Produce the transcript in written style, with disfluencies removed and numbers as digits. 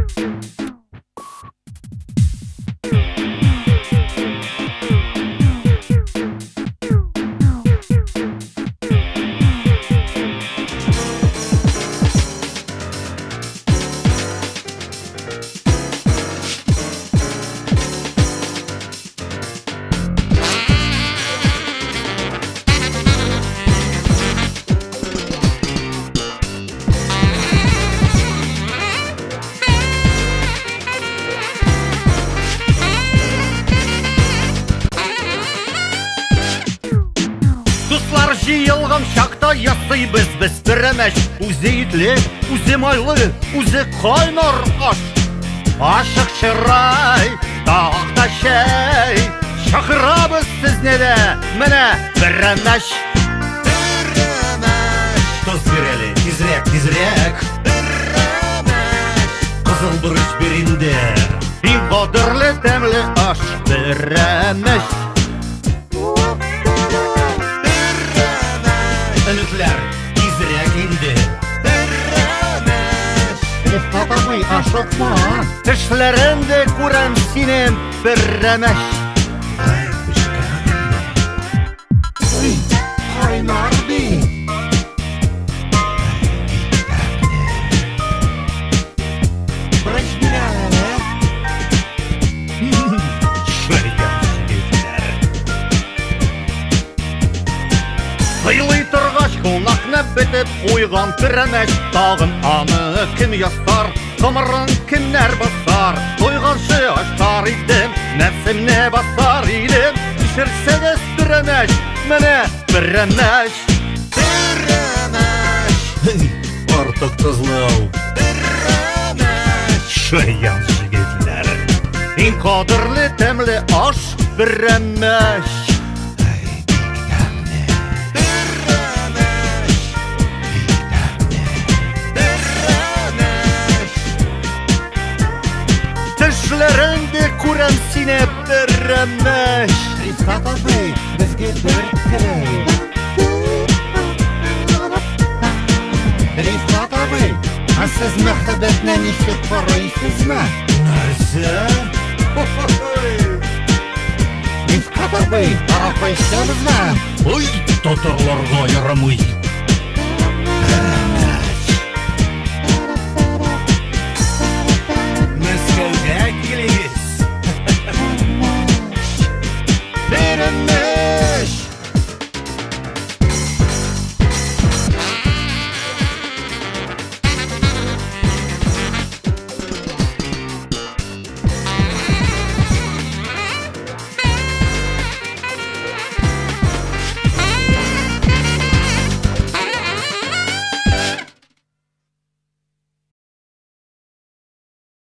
Жиылған шақта ясыйбыз біз бірімеш. Үзе итле, үзе майлы, үзе қайнар аш. Ашық шырай, тағақта шәй, шақырабыз сізнеде, міне бірімеш. Бірімеш. Тоз берелі, тезірек, тезірек. Бірімеш. Қызыл бұрыш берінде, ең қадірлі тәмлі аш. Бірімеш. Үмітлер, тезірек енді. Бірімеш. Ефтатамай ашықма. Тішлерінде көрем сенен бірімеш. Ай, үшкәнде. Қайнар бей. Біріш берәлі. Шайдан сүйетлер. Қайлы тұрғаш қонақны бітіп қойған бірімеш. Тағын аны кім ястар, қымырын кімнер басар. Тойғаншы аштар идім, нәпсімне басар идім. Шірсіңіз бірімеш, міне бірімеш. Бірімеш. Артық тұзлау. Бірімеш. Шаян жігетлер. Ең қадірлі тәмлі аш бірімеш. Тішлерінде көрем сені бірімеш. Рифат абай, бізге бір кірей. Рифат абай, а сіз мәхәббәтне ничек қарайсыз ма? Нәрсе? Рифат абай, ара қойсаңыз ма? Ой, татарларға ярамый.